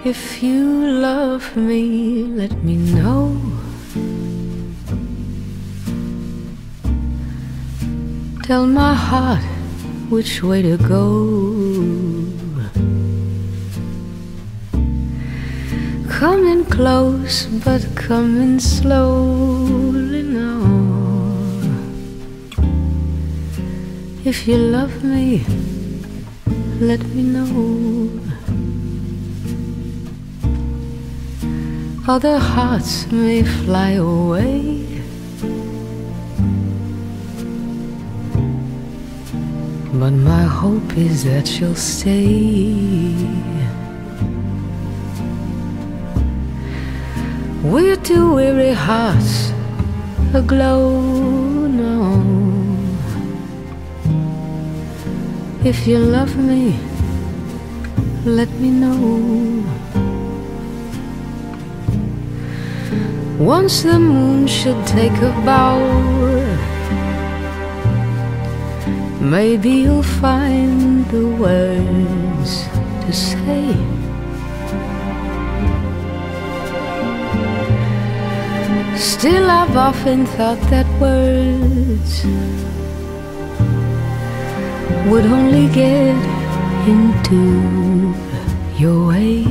If you love me, let me know. Tell my heart which way to go. Come in close, but come in slowly now. If you love me, let me know. Other hearts may fly away, but my hope is that you'll stay. We're two weary hearts aglow now. If you love me, let me know. Once the moon should take a bow, maybe you'll find the words to say. Still, I've often thought that words would only get into your way.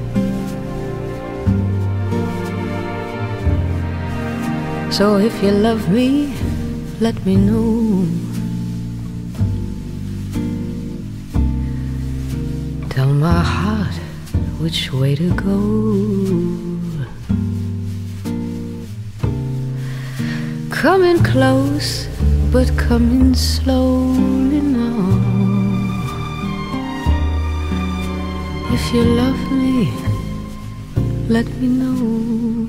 So if you love me, let me know. Tell my heart which way to go. Come in close, but come in slowly now. If you love me, let me know.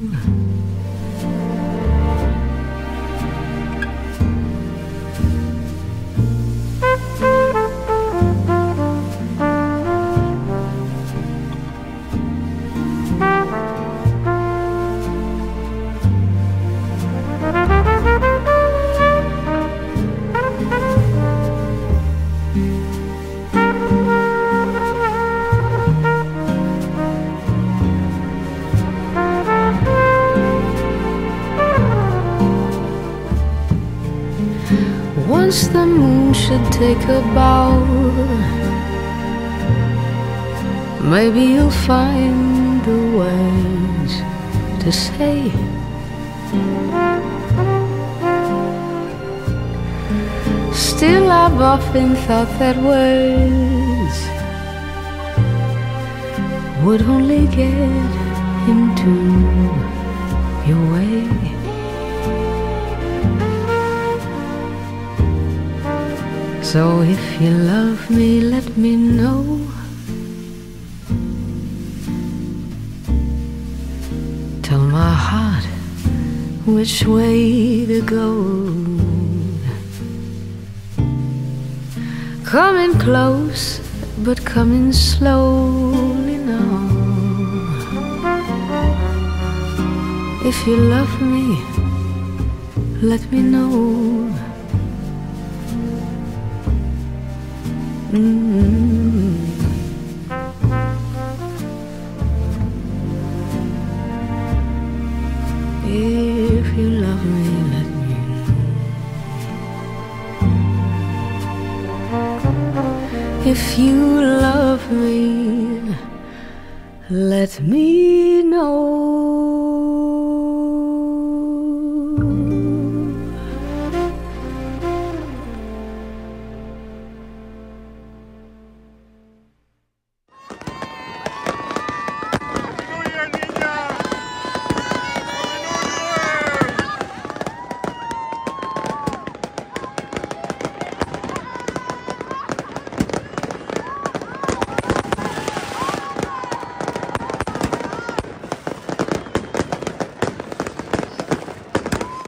Once the moon should take a bow, maybe you'll find the words to say. Still, I've often thought that words would only get into your way. So if you love me, let me know. Tell my heart which way to go. Come in close, but come in slowly now. If you love me, let me know. If you love me, let me know. If you love me, let me know.